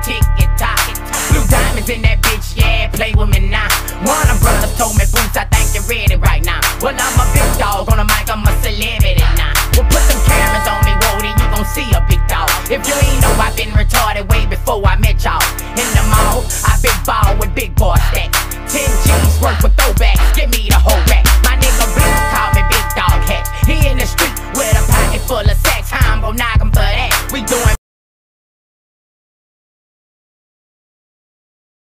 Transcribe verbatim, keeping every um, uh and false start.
tick it tock. Blue diamonds in that bitch, yeah, play with me now. One of brothers told me, Boots, I think you're ready right now. Well, I'm a big dog on the mic, I'm a celebrity now. Well, put some cameras on me, Wody, you gon' see a big dog. If you ain't know, I've been retarded way before I met y'all. In the mall, I big ball with big boy stacks. Ten G's worth with throwbacks, give me the whole rack. My nigga Blue call me Big Dog Hatch. He in the street with a pocket full of